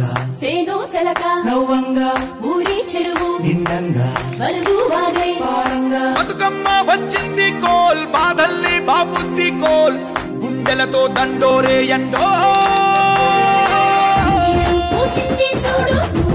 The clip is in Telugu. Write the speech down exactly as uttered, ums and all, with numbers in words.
సేను సెలక నవ్వంగా ఊరి చెరువు నిండంగా వలుగు వాగై పారంగా బతుకమ్మ వచ్చింది కోల్ బాధల్ని బాబుద్ది కోల్ గుండెలతో దండోరే ఎండో పూసింది చూడు